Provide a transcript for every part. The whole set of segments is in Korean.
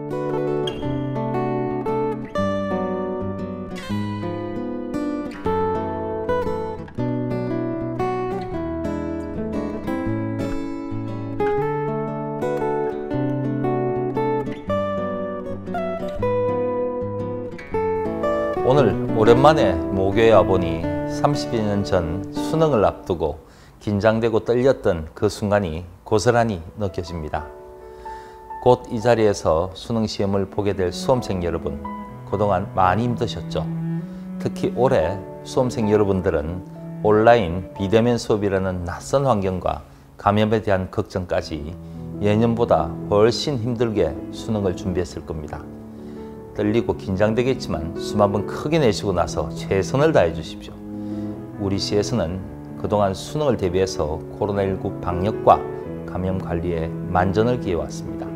오늘 오랜만에 모교에 와보니 30여 년 전 수능을 앞두고 긴장되고 떨렸던 그 순간이 고스란히 느껴집니다. 곧 이 자리에서 수능 시험을 보게 될 수험생 여러분, 그동안 많이 힘드셨죠? 특히 올해 수험생 여러분들은 온라인 비대면 수업이라는 낯선 환경과 감염에 대한 걱정까지 예년보다 훨씬 힘들게 수능을 준비했을 겁니다. 떨리고 긴장되겠지만 숨 한번 크게 내쉬고 나서 최선을 다해 주십시오. 우리 시에서는 그동안 수능을 대비해서 코로나19 방역과 감염 관리에 만전을 기해왔습니다.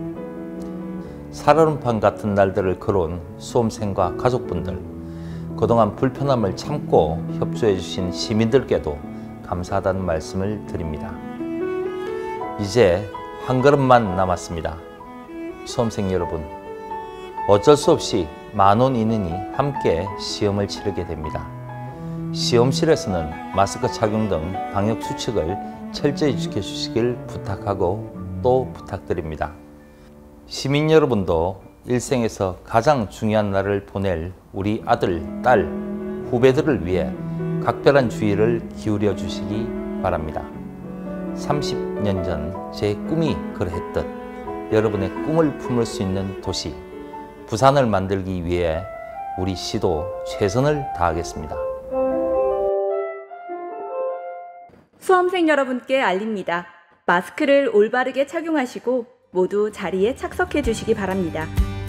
살얼음판 같은 날들을 걸어온 수험생과 가족분들, 그동안 불편함을 참고 협조해 주신 시민들께도 감사하다는 말씀을 드립니다. 이제 한 걸음만 남았습니다. 수험생 여러분, 어쩔 수 없이 만원 인원이 함께 시험을 치르게 됩니다. 시험실에서는 마스크 착용 등 방역 수칙을 철저히 지켜주시길 부탁하고 또 부탁드립니다. 시민 여러분도 일생에서 가장 중요한 날을 보낼 우리 아들, 딸, 후배들을 위해 각별한 주의를 기울여 주시기 바랍니다. 30년 전 제 꿈이 그러했듯 여러분의 꿈을 품을 수 있는 도시 부산을 만들기 위해 우리 시도 최선을 다하겠습니다. 수험생 여러분께 알립니다. 마스크를 올바르게 착용하시고 모두 자리에 착석해 주시기 바랍니다.